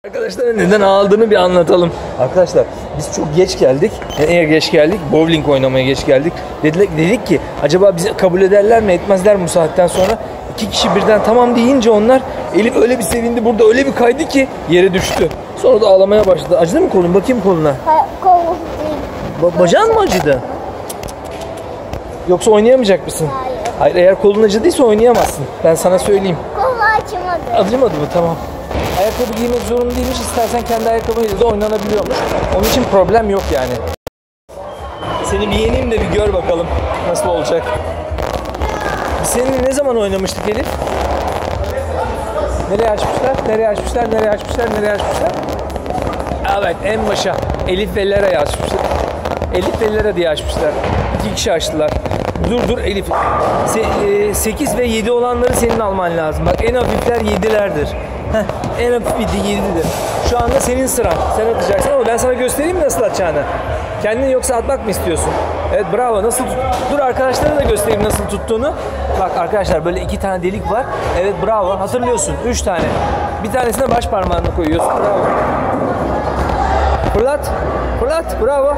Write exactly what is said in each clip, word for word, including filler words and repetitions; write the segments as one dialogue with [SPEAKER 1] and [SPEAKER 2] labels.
[SPEAKER 1] Arkadaşlara neden ağladığını bir anlatalım. Arkadaşlar biz çok geç geldik. Eğer geç geldik, bowling oynamaya geç geldik. Dedik, dedik ki acaba bizi kabul ederler mi etmezler mi bu saatten sonra? İki kişi birden tamam deyince onlar, Elif öyle bir sevindi, burada öyle bir kaydı ki yere düştü. Sonra da ağlamaya başladı. Acıdı mı kolun? Bakayım koluna.
[SPEAKER 2] Kolum değil.
[SPEAKER 1] Ba bacağın mı acıdı? Yoksa oynayamayacak mısın?
[SPEAKER 2] Hayır.
[SPEAKER 1] Hayır, eğer kolun acıdıysa oynayamazsın. Ben sana söyleyeyim.
[SPEAKER 2] Kolu açmadı.
[SPEAKER 1] Acımadı mı? Tamam. Ayakkabı giymek zorunda değilmiş. İstersen kendi ayakkabıyla da oynanabiliyormuş. Onun için problem yok yani. Seni bir yeneyim de bir gör bakalım nasıl olacak. Biz seninle ne zaman oynamıştık Elif? Nereye açmışlar? Nereye açmışlar? Nereye açmışlar? Nereye açmışlar? Evet, en başa Elif ve Lera'yı açmışlar. Elif ve Lera diye açmışlar. İki kişi açtılar. Dur dur Elif. sekiz ve yedi olanları senin alman lazım. Bak en hafifler yedilerdir. Heh, en hafif bir yedidir. Şu anda senin sıran. Sen atacaksın ama ben sana göstereyim mi nasıl atacağını. Kendin yoksa atmak mı istiyorsun? Evet, bravo. Nasıl tut? Dur arkadaşlara da göstereyim nasıl tuttuğunu. Bak arkadaşlar, böyle iki tane delik var. Evet, bravo. Hatırlıyorsun. Üç tane. Bir tanesine baş parmağını koyuyorsun. Bravo. Fırlat. Fırlat. Bravo.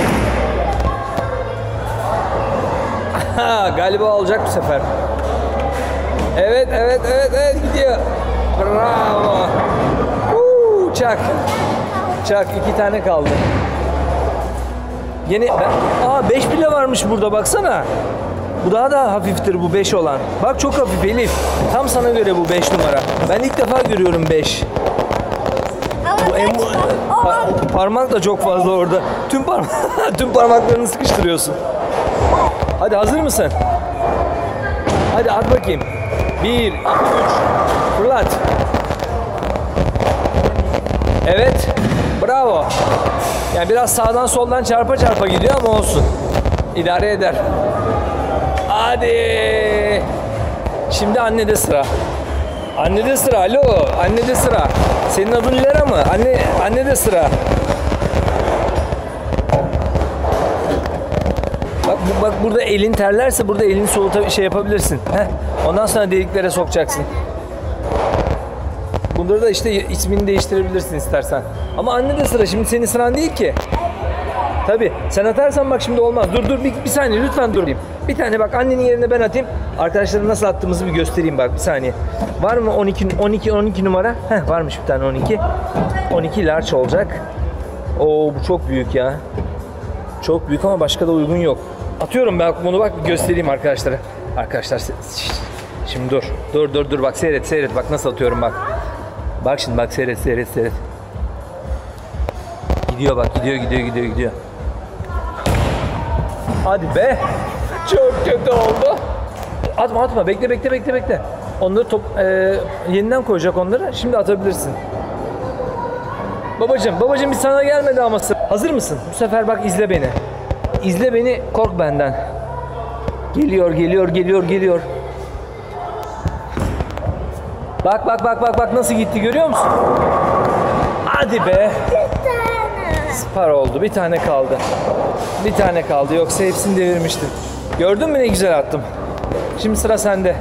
[SPEAKER 1] Galiba olacak bu sefer. Evet, evet, evet, evet gidiyor. Bravo. Uuu, çak. Çak, iki tane kaldı. Yeni, ben, aa beş bile varmış burada, baksana. Bu daha da hafiftir bu beş olan. Bak çok hafif Elif. Tam sana göre bu beş numara. Ben ilk defa görüyorum beş. Bu en, pa, parmak da çok fazla orada. Tüm parmak tüm parmaklarını sıkıştırıyorsun. Hadi, hazır mısın? Hadi at bakayım. Bir, iki, üç. Fırlat. Evet. Bravo. Yani biraz sağdan soldan çarpa çarpa gidiyor ama olsun. İdare eder. Hadi. Şimdi annede sıra. Annede sıra. Alo. Annede sıra. Senin adın Lera mı? Anne, annede sıra. Bak, bak burada elin terlerse burada elini soluta şey yapabilirsin. Heh. Ondan sonra deliklere sokacaksın. Bunları da işte ismini değiştirebilirsin istersen. Ama anne de sıra, şimdi senin sıran değil ki. Tabii sen atarsan bak şimdi olmaz. Dur dur bir, bir saniye lütfen durayım. Bir tane bak, annenin yerine ben atayım. Arkadaşlara nasıl attığımızı bir göstereyim bak, bir saniye. Var mı on iki on iki on iki numara? Heh, varmış bir tane on iki. on iki large olacak. Oo, bu çok büyük ya. Çok büyük ama başka da uygun yok. Atıyorum ben bunu, bak göstereyim arkadaşlara. Arkadaşlar şimdi dur. Dur dur dur bak, seyret seyret bak nasıl atıyorum bak. Bak şimdi bak, seyret seyret seyret. Gidiyor bak, gidiyor gidiyor gidiyor gidiyor. Hadi be. Çok kötü oldu. Atma atma, bekle bekle bekle bekle. Onları top e, yeniden koyacak onları. Şimdi atabilirsin. Babacım babacım bir sana gelmedi ama. Hazır mısın? Bu sefer bak, izle beni. İzle beni, kork benden. Geliyor geliyor geliyor geliyor. Bak bak bak bak bak nasıl gitti, görüyor musun? Hadi be. Süper oldu. Bir tane kaldı. Bir tane kaldı. Yoksa hepsini devirmiştim. Gördün mü ne güzel attım. Şimdi sıra sende.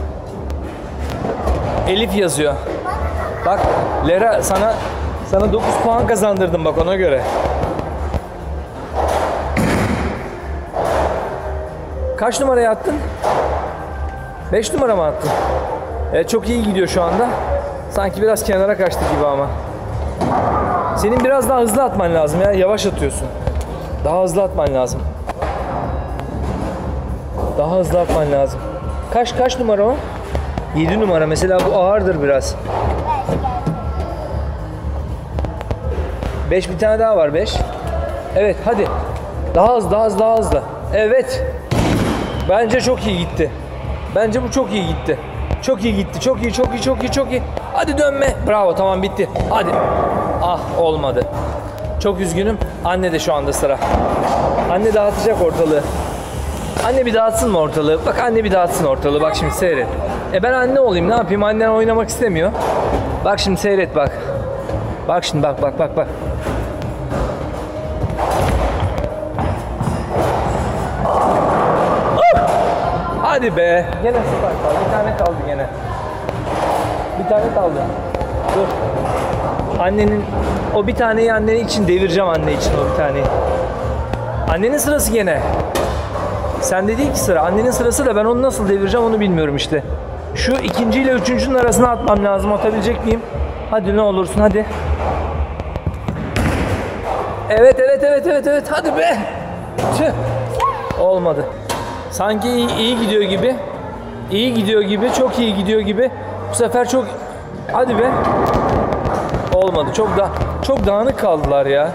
[SPEAKER 1] Elif yazıyor. Bak Lera, sana sana dokuz puan kazandırdım bak, ona göre. Kaç numaraya attın? beş numara mı attın? Evet, çok iyi gidiyor şu anda. Sanki biraz kenara kaçtı gibi ama. Senin biraz daha hızlı atman lazım ya. Yavaş atıyorsun. Daha hızlı atman lazım. Daha hızlı atman lazım. Kaç kaç numara o? yedi numara. Mesela bu ağırdır biraz. beş, bir tane daha var, beş. Evet hadi. Daha hızlı, daha hızlı, daha hızlı. Evet. Bence çok iyi gitti. Bence bu çok iyi gitti. Çok iyi gitti. Çok iyi, çok iyi, çok iyi, çok iyi. Hadi dönme. Bravo, tamam bitti. Hadi. Ah, olmadı. Çok üzgünüm. Anne de şu anda sıra. Anne dağıtacak ortalığı. Anne bir dağıtsın mı ortalığı? Bak anne bir dağıtsın ortalığı. Bak şimdi seyret. E ben anne olayım, ne yapayım? Annen oynamak istemiyor. Bak şimdi seyret bak. Bak şimdi bak bak bak bak. Hadi be. Gene süper kaldı. Bir tane kaldı gene. Bir tane kaldı. Dur. Annenin o bir taneyi anne için devireceğim, anne için o bir taneyi. Annenin sırası gene. Sende değil ki sıra. Annenin sırası da ben onu nasıl devireceğim onu bilmiyorum işte. Şu ikinci ile üçüncünün arasına atmam lazım. Atabilecek miyim? Hadi ne olursun hadi. Evet evet evet evet evet hadi be. Tüh. Olmadı. Sanki iyi, iyi gidiyor gibi. İyi gidiyor gibi. Çok iyi gidiyor gibi. Bu sefer çok... Hadi be. Olmadı. Çok da çok dağınık kaldılar ya.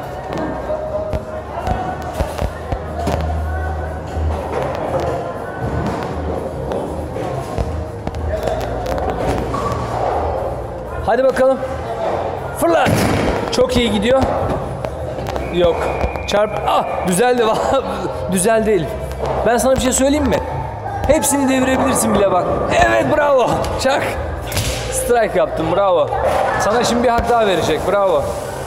[SPEAKER 1] Hadi bakalım. Fırlat. Çok iyi gidiyor. Yok. Çarp. Ah, düzeldi. Düzeldi Elif. Ben sana bir şey söyleyeyim mi? Hepsini devirebilirsin bile bak. Evet, bravo. Çak. Strike yaptım. Bravo. Sana şimdi bir hak daha verecek. Bravo.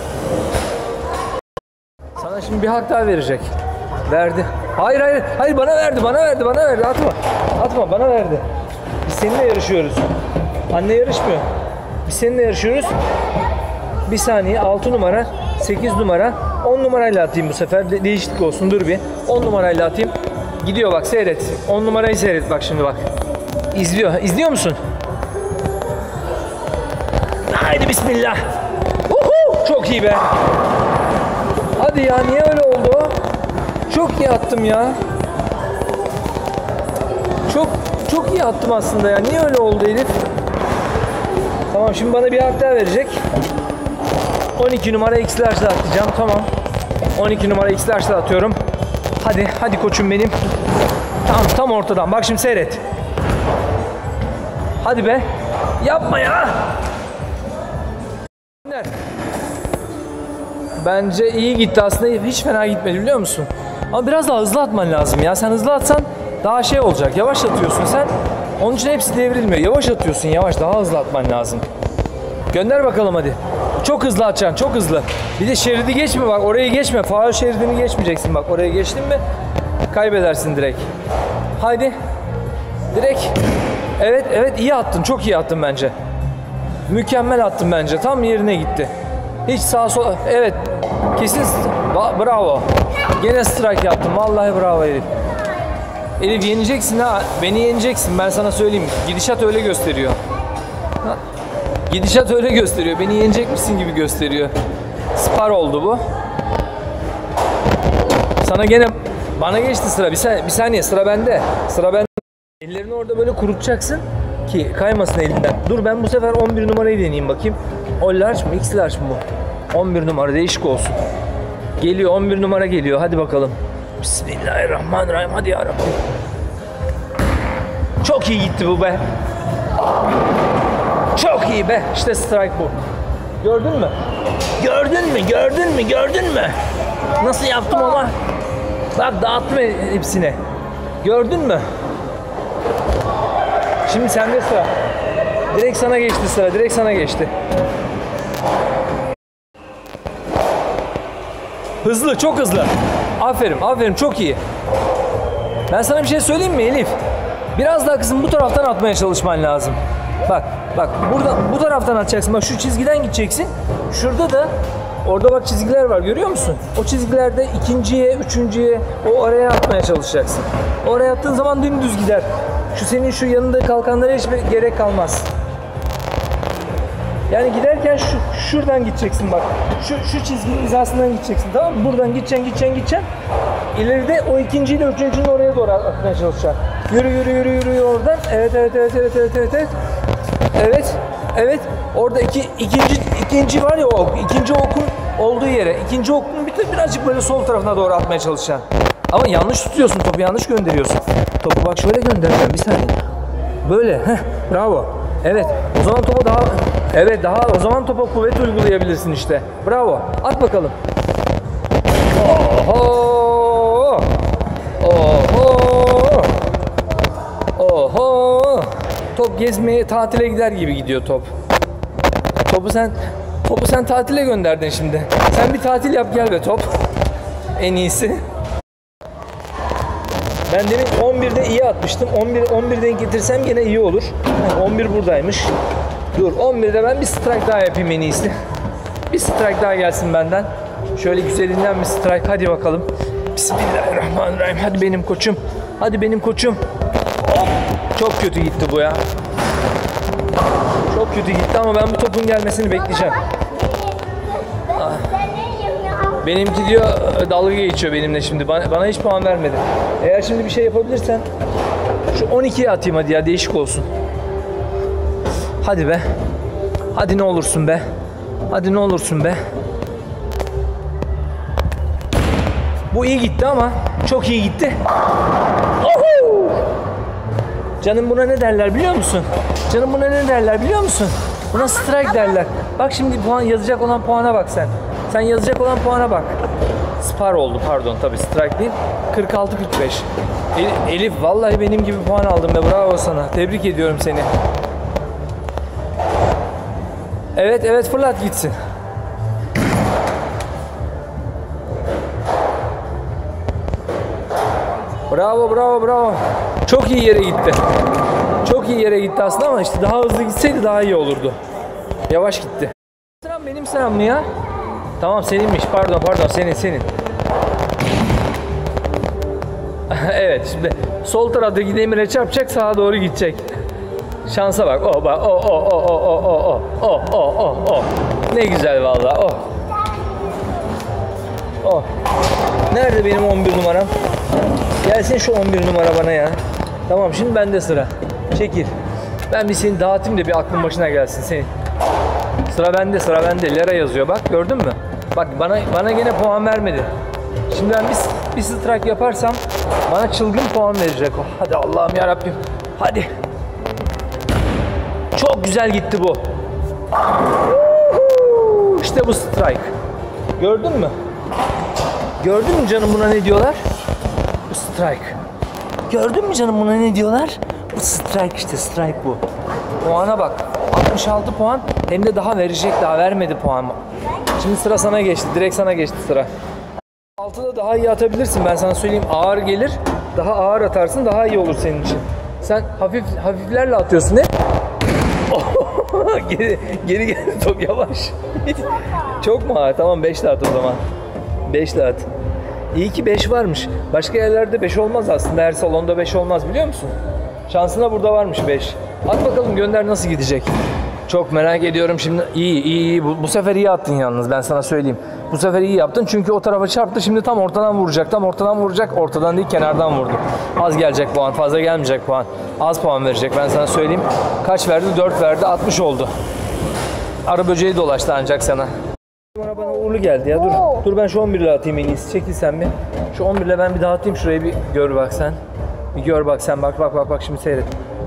[SPEAKER 1] Sana şimdi bir hak daha verecek. Verdi. Hayır hayır. Hayır bana verdi. Bana verdi. Bana verdi. Atma. Atma. Bana verdi. Biz seninle yarışıyoruz. Anne yarışmıyor. Biz seninle yarışıyoruz. Bir saniye. altı numara. sekiz numara. on numarayla atayım bu sefer. De- değişiklik olsun. Dur bir. on numarayla atayım. Gidiyor bak, seyret. on numarayı seyret bak şimdi bak. İzliyor. İzliyor musun? Haydi bismillah. Uhu! Çok iyi be. Hadi ya, niye öyle oldu? Çok iyi attım ya. Çok çok iyi attım aslında ya. Niye öyle oldu Elif? Tamam, şimdi bana bir hak daha verecek. on iki numara X-Large'la atacağım. Tamam. on iki numara X-Large'la atıyorum. Hadi, hadi koçum benim. Tam tam ortadan. Bak şimdi seyret. Hadi be. Yapma ya. Bence iyi gitti aslında. Hiç fena gitmedi, biliyor musun? Ama biraz daha hızlı atman lazım ya. Sen hızlı atsan daha şey olacak. Yavaş atıyorsun sen. Onun için hepsi devrilmiyor. Yavaş atıyorsun, yavaş. Daha hızlı atman lazım. Gönder bakalım hadi. Çok hızlı atacaksın, çok hızlı. Bir de şeridi geçme bak, orayı geçme. Faul şeridini geçmeyeceksin bak. Oraya geçtin mi kaybedersin direkt. Haydi. Direkt. Evet, evet, iyi attın. Çok iyi attın bence. Mükemmel attın bence. Tam yerine gitti. Hiç sağa sola. Evet. Kesin. Bravo. Gene strike yaptım. Vallahi bravo Elif. Elif yeneceksin ha. Beni yeneceksin. Ben sana söyleyeyim. Gidişat öyle gösteriyor. Ha. Gidişat öyle gösteriyor. Beni yenecekmişsin gibi gösteriyor. Spar oldu bu. Sana gene bana geçti sıra. Bir saniye, bir saniye sıra bende. Sıra bende. Ellerini orada böyle kurutacaksın ki kaymasın elinden. Dur, ben bu sefer on bir numarayı deneyeyim bakayım. O large mı? X large mı bu? on bir numara değişik olsun. Geliyor, on bir numara geliyor. Hadi bakalım. Bismillahirrahmanirrahim. Hadi yarabbim. Çok iyi gitti bu be. Çok iyi be. İşte strike bu. Gördün mü? Gördün mü? Gördün mü? Gördün mü? Nasıl yaptım ama? Bak, dağıttım hepsine. Gördün mü? Şimdi sende sıra. Direkt sana geçti sıra. Direkt sana geçti. Hızlı, çok hızlı. Aferin, aferin, çok iyi. Ben sana bir şey söyleyeyim mi Elif? Biraz daha kızım bu taraftan atmaya çalışman lazım. Bak, bak burada bu taraftan atacaksın. Bak şu çizgiden gideceksin. Şurada da, orada bak çizgiler var, görüyor musun? O çizgilerde ikinciye, üçüncüye, o araya atmaya çalışacaksın. Oraya attığın zaman dümdüz gider. Şu senin şu yanında kalkanlara hiçbir gerek kalmaz. Yani giderken şu şuradan gideceksin bak. Şu şu çizginin hizasından gideceksin, tamam mı? Buradan gideceksin, gideceksin, gideceksin. İleride o ikinciyle üçüncünün oraya doğru atmaya çalışacaksın. Yürü yürü yürü yürü oradan. Evet evet evet evet evet evet evet. Evet. Evet. Orada iki ikinci ikinci var ya, o ikinci okun olduğu yere. İkinci okun bir birazcık böyle sol tarafına doğru atmaya çalışacaksın. Ama yanlış tutuyorsun topu, yanlış gönderiyorsun. Topu bak şöyle göndereceğim, bir saniye. Böyle. Heh, bravo. Evet. O zaman topa daha Evet, daha o zaman topa kuvvet uygulayabilirsin işte. Bravo. At bakalım. Oho! Oho! Oho! Top gezmeye, tatile gider gibi gidiyor top. Topu sen topu sen tatile gönderdin şimdi. Sen bir tatil yap, gel be top. En iyisi. Ben demin on birde iyi atmıştım. on bir on birden getirsem yine iyi olur. on bir buradaymış. Dur, on birde ben bir strike daha yapayım en iyisi. Bir strike daha gelsin benden. Şöyle güzelinden bir strike. Hadi bakalım. Bismillahirrahmanirrahim. Hadi benim koçum. Hadi benim koçum. Hop. Çok kötü gitti bu ya. Çok kötü gitti ama ben bu topun gelmesini bekleyeceğim. Benimki diyor dalga geçiyor benimle şimdi. Bana, bana hiç puan vermedi. Eğer şimdi bir şey yapabilirsen şu on ikiye atayım hadi ya, değişik olsun. Hadi be. Hadi ne olursun be. Hadi ne olursun be. Bu iyi gitti ama çok iyi gitti. Ohu! Canım buna ne derler biliyor musun? Canım buna ne derler biliyor musun? Buna strike derler. Bak şimdi puan yazacak olan puana bak sen. Sen yazacak olan puana bak. Spar oldu pardon, tabii strike değil. kırk altı kırk beş. Elif vallahi benim gibi puan aldın be, bravo sana. Tebrik ediyorum seni. Evet evet fırlat gitsin. Bravo bravo bravo. Çok iyi yere gitti. Çok iyi yere gitti aslında ama işte daha hızlı gitseydi daha iyi olurdu. Yavaş gitti. Sıram benim sıram mı ya? Tamam seninmiş, pardon pardon senin senin. Evet şimdi sol taraftaki demire çarpacak, sağa doğru gidecek. Şansa bak. Oh bak. Oh oh oh oh oh oh oh oh oh oh. Ne güzel vallahi. Oh. Oh. Nerede benim on bir numaram? Gelsin şu on bir numara bana ya. Tamam şimdi bende sıra. Çekil. Ben bir seni dağıtayım da bir aklın başına gelsin senin. Sıra bende, sıra bende. Lera yazıyor bak, gördün mü? Bak bana bana gene puan vermedi. Şimdi ben bir, bir strike yaparsam bana çılgın puan verecek o. Hadi Allah'ım ya Rabbim. Hadi. Çok güzel gitti bu. İşte bu strike. Gördün mü? Gördün mü canım buna ne diyorlar? Bu strike. Gördün mü canım buna ne diyorlar? Bu strike işte, strike bu. Puana bak. altmış altı puan, hem de daha verecek, daha vermedi puan. Şimdi sıra sana geçti. Direkt sana geçti sıra. altıda daha iyi atabilirsin, ben sana söyleyeyim. Ağır gelir. Daha ağır atarsın, daha iyi olur senin için. Sen hafif hafiflerle atıyorsun hep. geri geri geri top yavaş. Çok mu ağır? Tamam beşle at o zaman. beşle at. İyi ki beş varmış. Başka yerlerde beş olmaz aslında. Her salonda beş olmaz biliyor musun? Şansına burada varmış beş. At bakalım gönder, nasıl gidecek? Çok merak ediyorum şimdi. İyi iyi iyi. Bu, bu sefer iyi attın yalnız, ben sana söyleyeyim. Bu sefer iyi yaptın çünkü o tarafa çarptı. Şimdi tam ortadan vuracak. Tam ortadan vuracak. Ortadan değil, kenardan vurdu. Az gelecek puan. Fazla gelmeyecek puan. Az puan verecek, ben sana söyleyeyim. Kaç verdi? dört verdi. altmış oldu. Arı böceği dolaştı ancak sana. Bana bana uğurlu geldi ya. Dur. Dur ben şu on bir ile atayım en iyisi. Çekil sen bir. Şu on bir ile ben bir daha atayım. Şurayı bir gör bak sen. Bir gör bak sen. Bak bak bak bak şimdi seyret.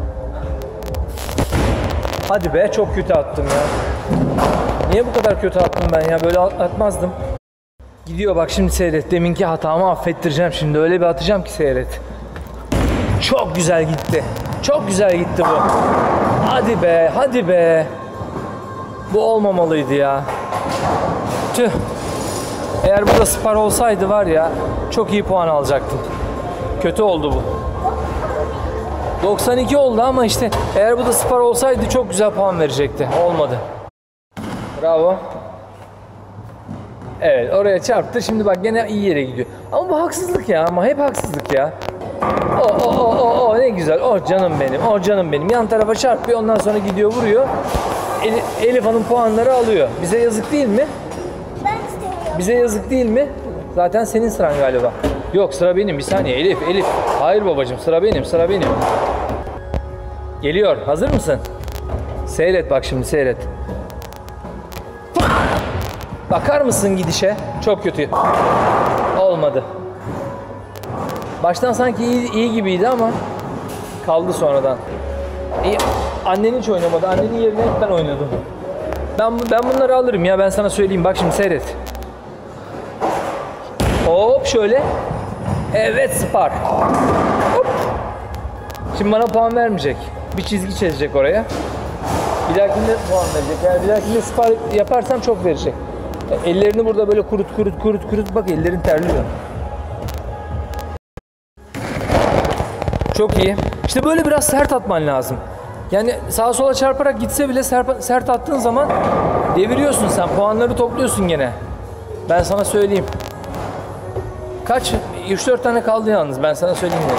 [SPEAKER 1] Hadi be, çok kötü attım ya. Niye bu kadar kötü attım ben ya? Böyle atmazdım. Gidiyor bak şimdi seyret. Deminki hatamı affettireceğim şimdi. Öyle bir atacağım ki seyret. Çok güzel gitti. Çok güzel gitti bu. Hadi be, hadi be. Bu olmamalıydı ya. Tüh. Eğer burada spar olsaydı var ya, çok iyi puan alacaktım. Kötü oldu bu. doksan iki oldu ama işte eğer bu da spar olsaydı çok güzel puan verecekti. Olmadı. Bravo. Evet oraya çarptı. Şimdi bak gene iyi yere gidiyor. Ama bu haksızlık ya, ama hep haksızlık ya. O o o o o ne güzel. O canım benim. O canım benim. Yan tarafa çarpıyor, ondan sonra gidiyor vuruyor. Elif, Elif Hanım puanları alıyor. Bize yazık değil mi?
[SPEAKER 2] Ben istemiyorum.
[SPEAKER 1] Bize yazık değil mi? Zaten senin sıran galiba. Yok sıra benim. Bir saniye Elif, Elif. Hayır babacığım, sıra benim, sıra benim. Geliyor. Hazır mısın? Seyret bak şimdi, seyret. Bakar mısın gidişe? Çok kötü. Olmadı. Baştan sanki iyi, iyi gibiydi ama kaldı sonradan. İyi. Annen hiç oynamadı. Annenin yerine hep ben oynadım. Ben, ben bunları alırım ya, ben sana söyleyeyim. Bak şimdi seyret. Hop şöyle. Evet spar. Hop. Şimdi bana puan vermeyecek. Bir çizgi çizecek oraya. Bir dahakinde puan verecek. Yani bir dahakinde spar yaparsam çok verecek. Ellerini burada böyle kurut kurut kurut kurut. Bak ellerin terliyor. Çok iyi. İşte böyle biraz sert atman lazım. Yani sağa sola çarparak gitse bile sert, sert attığın zaman deviriyorsun sen. Puanları topluyorsun gene. Ben sana söyleyeyim. Kaç? üç dört tane kaldı yalnız. Ben sana söyleyeyim ya.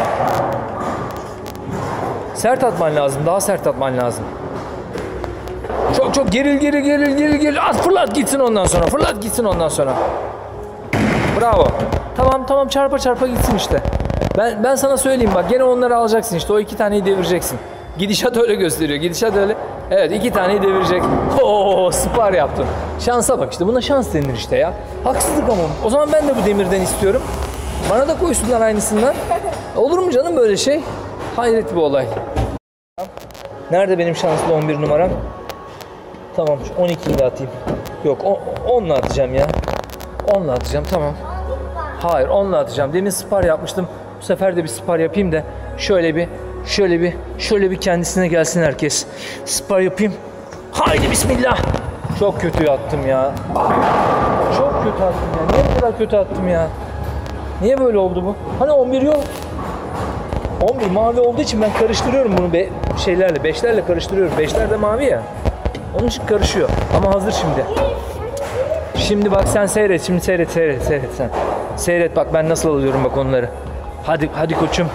[SPEAKER 1] Sert atman lazım. Daha sert atman lazım. Çok çok geril geril geril geril geril. At fırlat gitsin ondan sonra. Fırlat gitsin ondan sonra. Bravo. Tamam tamam çarpa çarpa gitsin işte. Ben ben sana söyleyeyim bak gene onları alacaksın işte. O iki taneyi devireceksin. Gidişat öyle gösteriyor. Gidişat öyle. Evet iki taneyi devirecek. Oo spar yaptın. Şansa bak işte. Buna şans denir işte ya. Haksızlık ama. O zaman ben de bu demirden istiyorum. Bana da koysunlar aynısından. Olur mu canım böyle şey? Hayret bir olay. Nerede benim şanslı on bir numaram? Tamam şu on ikiyi de atayım. Yok onla atacağım ya. onla atacağım tamam. Hayır onla atacağım. Demin spar yapmıştım. Bu sefer de bir spar yapayım da şöyle bir şöyle bir şöyle bir kendisine gelsin herkes. Spar yapayım. Haydi bismillah. Çok kötü attım ya. Çok kötü attım ya. Niye bu kadar kötü attım ya? Niye böyle oldu bu? Hani on bir yok. on bir mavi olduğu için ben karıştırıyorum bunu be şeylerle, beşlerle karıştırıyorum. beşler de mavi ya. Onun için karışıyor. Ama hazır şimdi. Şimdi bak sen seyret, şimdi seyret, seyret, seyret sen. Seyret bak ben nasıl alıyorum bak onları. Hadi, hadi koçum.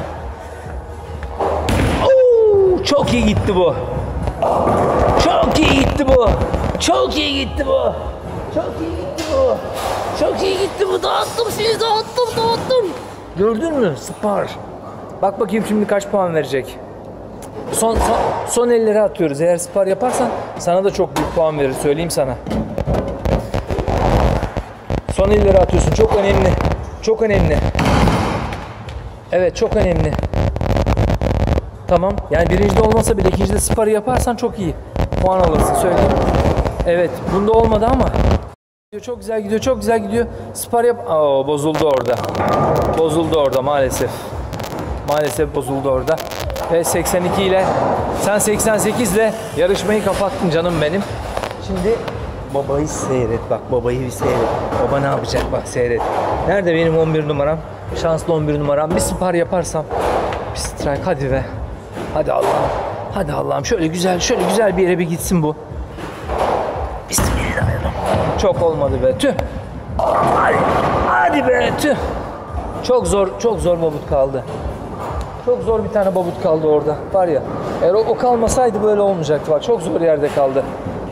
[SPEAKER 1] Oo, çok iyi gitti bu. Çok iyi gitti bu. Çok iyi gitti bu. Çok iyi gitti bu. Çok iyi gitti bu. Dağıttım sizi, dağıttım, dağıttım. Gördün mü? Spar. Bak bakayım şimdi kaç puan verecek. Son, son, son elleri atıyoruz. Eğer spar yaparsan sana da çok büyük puan verir. Söyleyeyim sana. Son elleri atıyorsun. Çok önemli. Çok önemli. Evet çok önemli. Tamam. Yani birincide olmasa bile ikincide spar yaparsan çok iyi. Puan alırsın söyleyeyim. Evet. Bunda olmadı ama. Çok güzel gidiyor. Çok güzel gidiyor. Spar yap. Oo, bozuldu orada. Bozuldu orada maalesef. Maalesef bozuldu orada. Ve seksen iki ile sen seksen sekiz ile yarışmayı kapattın canım benim. Şimdi babayı seyret bak babayı bir seyret. Baba ne yapacak bak seyret. Nerede benim on bir numaram? Şanslı on bir numaram. Bir spar yaparsam. Bir strike hadi be. Hadi Allah'ım. Hadi Allah'ım şöyle güzel şöyle güzel bir yere bir gitsin bu. Bismillahirrahmanirrahim. Çok olmadı be tüh. Hadi, hadi be tüh. Çok zor çok zor babut kaldı. Çok zor bir tane babut kaldı orada. Var ya. Eğer o, o kalmasaydı böyle olmayacaktı. Bak çok zor yerde kaldı.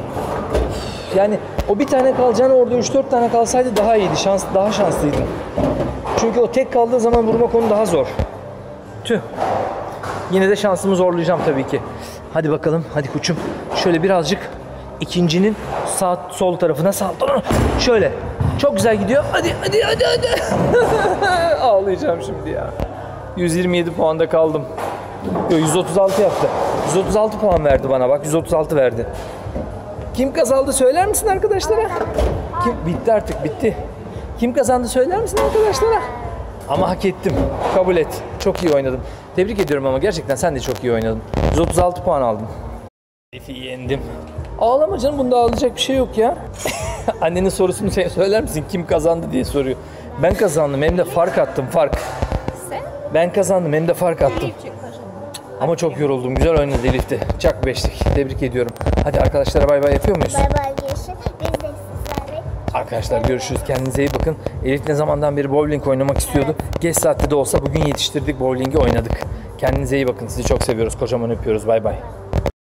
[SPEAKER 1] Yani o bir tane kalacağını orada üç dört tane kalsaydı daha iyiydi. Şans, daha şanslıydım. Çünkü o tek kaldığı zaman vurmak onu daha zor. Tüh. Yine de şansımı zorlayacağım tabii ki. Hadi bakalım. Hadi koçum. Şöyle birazcık ikincinin sağ sol tarafına sağ. Şöyle. Çok güzel gidiyor. Hadi hadi hadi hadi. Ağlayacağım şimdi ya. yüz yirmi yedi puanda kaldım. Yo, yüz otuz altı yaptı. yüz otuz altı puan verdi bana bak. yüz otuz altı verdi. Kim kazandı söyler misin arkadaşlara? Kim? Bitti artık bitti. Kim kazandı söyler misin arkadaşlara? Ama hak ettim. Kabul et. Çok iyi oynadım. Tebrik ediyorum ama gerçekten sen de çok iyi oynadın. yüz otuz altı puan aldım. Elif'i yendim. Ağlama canım bunda ağlayacak bir şey yok ya. Annenin sorusunu söyler misin? Kim kazandı diye soruyor. Ben kazandım hem de fark attım fark. Ben kazandım hem de fark attım. Ama çok yoruldum. Güzel oynadı Elif de. Çak beşlik. Tebrik ediyorum. Hadi arkadaşlara bay bay yapıyor muyuz?
[SPEAKER 2] Bay bay görüşürüz. Biz de sizlerle.
[SPEAKER 1] Arkadaşlar görüşürüz. Kendinize iyi bakın. Elif ne zamandan beri bowling oynamak istiyordu. Geç saatte de olsa bugün yetiştirdik. Bowling'i oynadık. Kendinize iyi bakın. Sizi çok seviyoruz. Kocaman öpüyoruz. Bay bay.